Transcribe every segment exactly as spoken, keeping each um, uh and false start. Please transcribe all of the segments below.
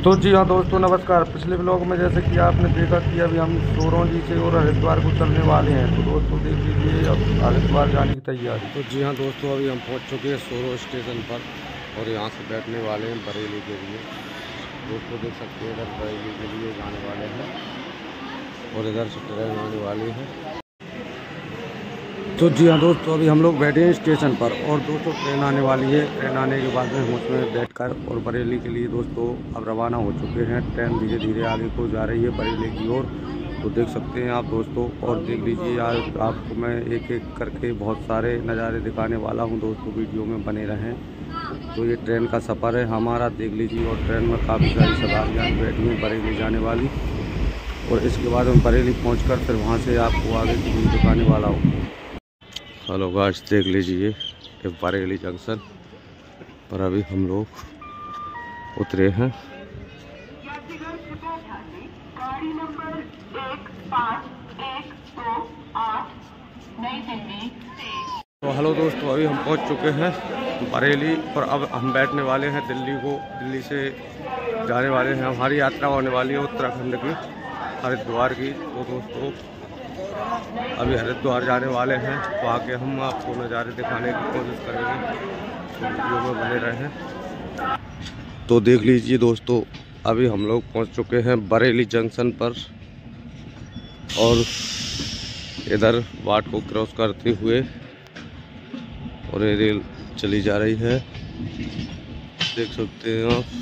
तो जी हाँ दोस्तों नमस्कार। पिछले ब्लॉग में जैसे कि आपने देखा कि अभी हम सोरौंजी से और हरिद्वार को चलने वाले हैं, तो दोस्तों देख लीजिए अब हरिद्वार जाने की तैयारी। तो जी हाँ दोस्तों अभी हम पहुंच चुके हैं सोरो स्टेशन पर और यहाँ से बैठने वाले हैं बरेली के लिए। दोस्तों देख सकते हैं इधर बरेली के लिए जाने वाले हैं और इधर से ट्रेन आने वाली है। तो जी हाँ दोस्तों अभी हम लोग बैठे हैं स्टेशन पर और दोस्तों ट्रेन आने वाली है। ट्रेन आने के बाद में हम उसमें बैठकर और बरेली के लिए दोस्तों अब रवाना हो चुके हैं। ट्रेन धीरे धीरे आगे को जा रही है बरेली की ओर, तो देख सकते हैं आप दोस्तों। और देख लीजिए आज आपको मैं एक एक करके बहुत सारे नज़ारे दिखाने वाला हूँ दोस्तों, वीडियो में बने रहें। तो ये ट्रेन का सफ़र है हमारा, देख लीजिए। और ट्रेन में काफ़ी सारी सवारियाँ बैठी हैं बरेली जाने वाली, और इसके बाद हम बरेली पहुँच फिर वहाँ से आपको आगे की वीडियो दिखाने वाला हूँ। हेलो गाइस, देख लीजिए ये बरेली जंक्शन पर अभी हम लोग उतरे हैं। तो हेलो दोस्तों अभी हम पहुंच चुके हैं बरेली और अब हम बैठने वाले हैं दिल्ली को। दिल्ली से जाने वाले हैं, हमारी यात्रा होने वाली है उत्तराखंड की, हरिद्वार की। तो दोस्तों अभी हरिद्वार जाने वाले हैं, तो आके हम आपको नज़ारे दिखाने की कोशिश करेंगे, तो वीडियो में बने रहें। तो देख लीजिए दोस्तों अभी हम लोग पहुंच चुके हैं बरेली जंक्शन पर और इधर वाट को क्रॉस करते हुए और ये रेल चली जा रही है, देख सकते हैं आप।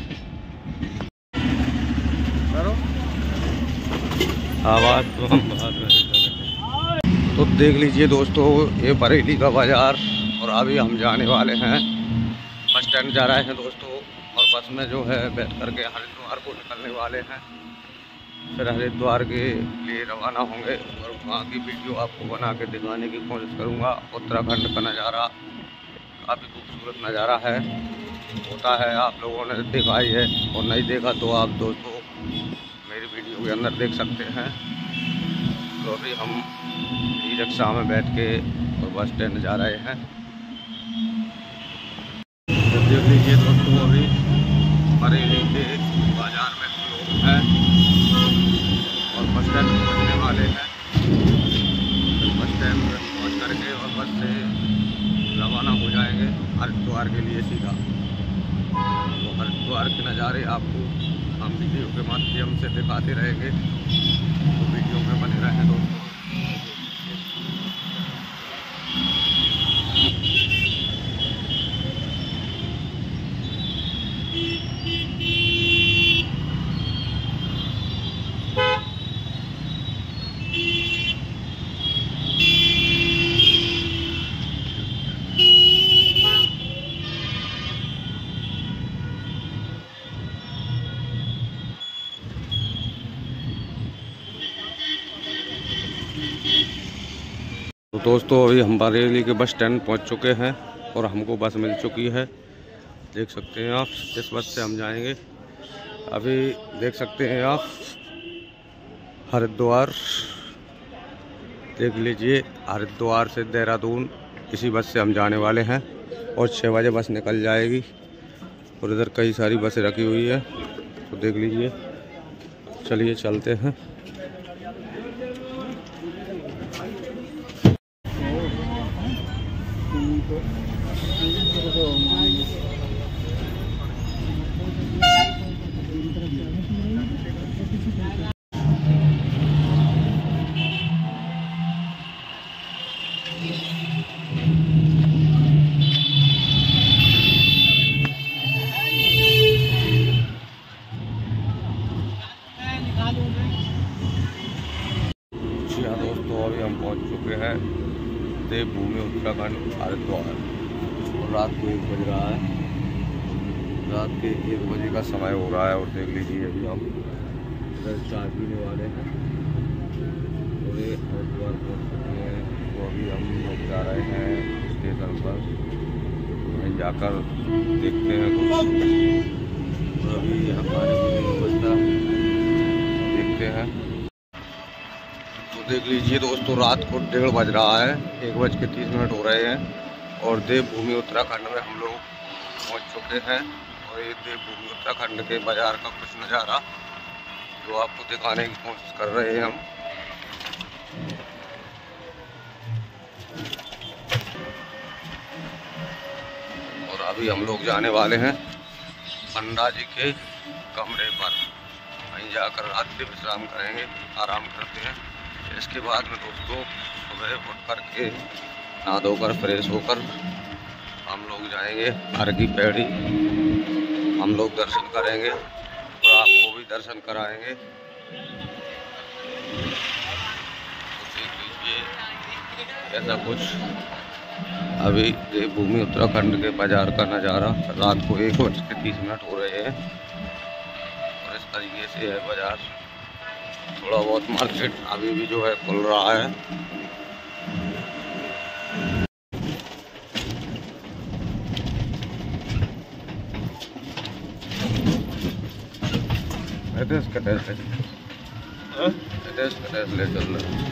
आवाज़ तो हम बात रहे। तो देख लीजिए दोस्तों ये बरेली का बाज़ार और अभी हम जाने वाले हैं बस स्टैंड जा रहे हैं दोस्तों, और बस में जो है बैठ करके हरिद्वार को निकलने वाले हैं। फिर हरिद्वार के लिए रवाना होंगे और वहाँ की वीडियो आपको बना के दिखाने की कोशिश करूँगा। उत्तराखंड का नज़ारा काफ़ी खूबसूरत नज़ारा है, होता है, आप लोगों ने देखा ही है, और नहीं देखा तो आप दोस्तों मेरी वीडियो के अंदर देख सकते हैं। तो अभी हम ई रिक्शा में बैठ के और बस स्टैंड जा रहे हैं। तो देख लीजिए दोस्तों अभी बरेली के बाज़ार में हम लोग हैं और बस स्टैंड पहुँचने वाले हैं। तो बस स्टैंड पहुँच करके और बस से रवाना हो जाएंगे हरिद्वार के लिए सीधा। तो हरिद्वार के नज़ारे आपको हम वीडियो के माध्यम से दिखाते रहेंगे, तो वीडियो में बने रहें दोस्तों। तो दोस्तों अभी हम बरेली के बस स्टैंड पहुंच चुके हैं और हमको बस मिल चुकी है, देख सकते हैं आप। इस बस से हम जाएंगे, अभी देख सकते हैं आप हरिद्वार, देख लीजिए हरिद्वार से देहरादून इसी बस से हम जाने वाले हैं और छः बजे बस निकल जाएगी। और इधर कई सारी बसें रखी हुई है, तो देख लीजिए। चलिए चलते हैं। जी हाँ दोस्तों अभी हम पहुंच चुके हैं देवभूमि उत्तराखंड हरिद्वार और रात को एक बज रहा है, रात के एक बजे का समय हो रहा है। और देख लीजिए अभी हम इधर चाय पीने वाले हैं और ये हरिद्वार पहुँच चुके हैं। तो अभी हम लोग जा रहे हैं स्टेशन पर, वहीं जाकर देखते हैं कुछ। और अभी हमारे व्यवस्था देखते हैं। तो देख लीजिए दोस्तों रात को डेढ़ बज रहा है, एक बज के तीस मिनट हो रहे हैं और देवभूमि उत्तराखंड में हम लोग पहुंच चुके हैं। और ये देवभूमि उत्तराखंड के बाजार का कुछ नज़ारा जो आपको दिखाने की कोशिश कर रहे हैं हम। और अभी हम लोग जाने वाले हैं पंडा जी के कमरे पर, वहीं जाकर रात्रि विश्राम करेंगे, आराम करते हैं। इसके बाद में दोस्तों सुबह उठ कर के नहा धोकर फ्रेश होकर हम लोग जाएंगे हर की पैड़ी, हम लोग दर्शन करेंगे और आपको भी दर्शन कराएंगे। तो देख लीजिए ऐसा कुछ अभी देवभूमि उत्तराखंड के बाजार का नज़ारा। रात को एक बज के तीस मिनट हो रहे हैं और इस तरीके से है बाजार। थोड़ा बहुत मार्केट अभी भी जो है खुल रहा है। एड्रेस का टेस्ट है, एड्रेस का टेस्ट ले चल रहा है।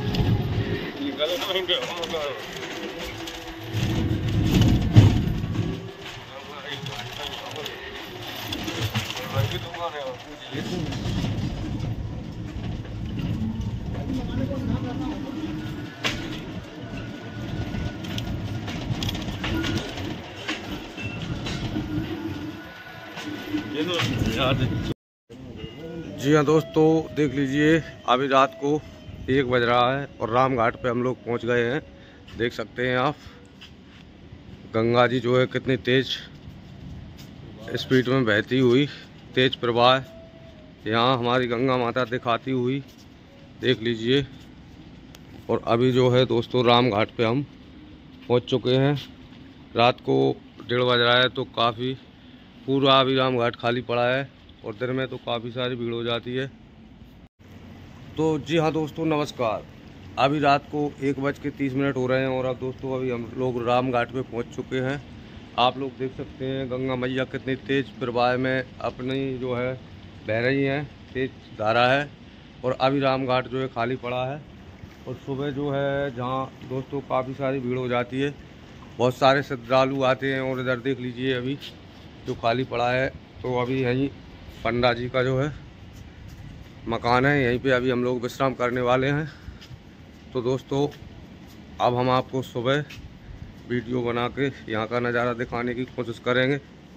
जी हाँ दोस्तों, देख लीजिए अभी रात को एक बज रहा है और राम घाट पे हम लोग पहुंच गए हैं। देख सकते हैं आप गंगा जी जो है कितनी तेज स्पीड में बहती हुई, तेज प्रवाह यहाँ हमारी गंगा माता दिखाती हुई, देख लीजिए। और अभी जो है दोस्तों राम घाट पे हम पहुंच चुके हैं। रात को डेढ़ बज रहा है तो काफ़ी पूरा अभी राम घाट खाली पड़ा है और दिन में तो काफ़ी सारी भीड़ हो जाती है। तो जी हाँ दोस्तों नमस्कार, अभी रात को एक बज के तीस मिनट हो रहे हैं और अब दोस्तों अभी हम लोग राम घाट पे पहुंच चुके हैं। आप लोग देख सकते हैं गंगा मैया कितनी तेज़ प्रवाह में अपनी जो है बह रही हैं, तेज धारा है। और अभी राम घाट जो है खाली पड़ा है और सुबह जो है जहाँ दोस्तों काफ़ी सारी भीड़ हो जाती है, बहुत सारे श्रद्धालु आते हैं। और इधर देख लीजिए अभी जो खाली पड़ा है, तो अभी यहीं पंडा जी का जो है मकान है, यहीं पे अभी हम लोग विश्राम करने वाले हैं। तो दोस्तों अब हम आपको सुबह वीडियो बना के यहाँ का नज़ारा दिखाने की कोशिश करेंगे।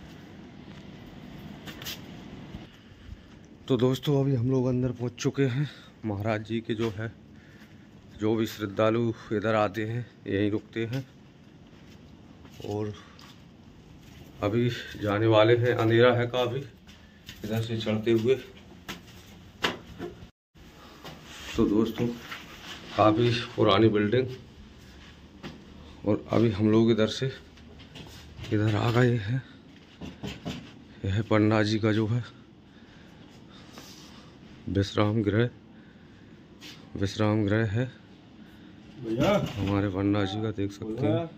तो दोस्तों अभी हम लोग अंदर पहुँच चुके हैं। महाराज जी के जो है जो भी श्रद्धालु इधर आते हैं यहीं रुकते हैं और अभी जाने वाले हैं। अंधेरा है काफ़ी इधर से चढ़ते हुए। तो दोस्तों काफ़ी पुरानी बिल्डिंग और अभी हम लोग इधर से इधर आ गए हैं। यह पंडा जी का जो है विश्राम गृह विश्राम गृह है भैया। हमारे पंडा जी का देख सकते हैं।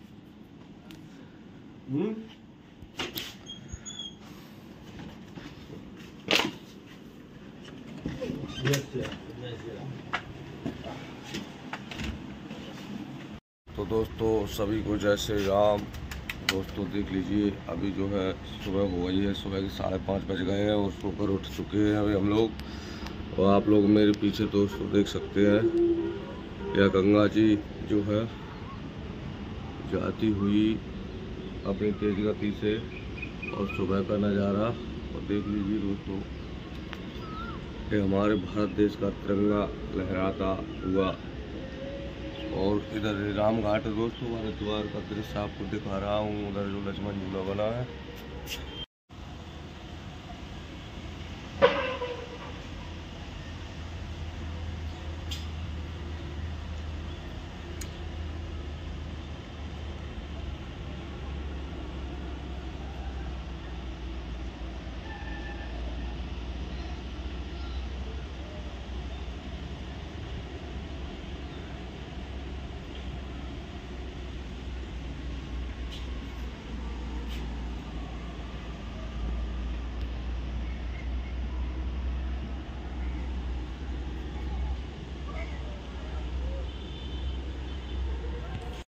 तो दोस्तों सभी को जय श्री राम। दोस्तों देख लीजिए अभी जो है सुबह हो गई है, सुबह के साढ़े पाँच बज गए हैं और सोकर उठ चुके हैं अभी हम लोग। और आप लोग मेरे पीछे दोस्तों देख सकते हैं यह गंगा जी जो है जाती हुई अपनी तेज गति से और सुबह का नज़ारा। और देख लीजिए दोस्तों ये हमारे भारत देश का तिरंगा लहराता हुआ। और इधर राम घाट है दोस्तों, हरिद्वार का दृश्य आपको दिखा रहा हूँ। उधर जो लक्ष्मण झूला बना है